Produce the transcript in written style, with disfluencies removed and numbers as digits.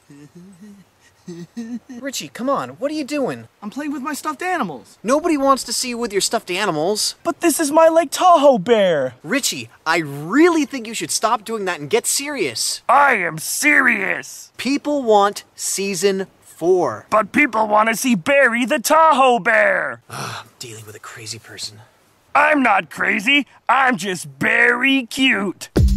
Richie, come on, what are you doing? I'm playing with my stuffed animals. Nobody wants to see you with your stuffed animals. But this is my Lake Tahoe bear. Richie, I really think you should stop doing that and get serious. I am serious. People want season 4. But people want to see Barry the Tahoe bear. I'm dealing with a crazy person. I'm not crazy. I'm just very cute.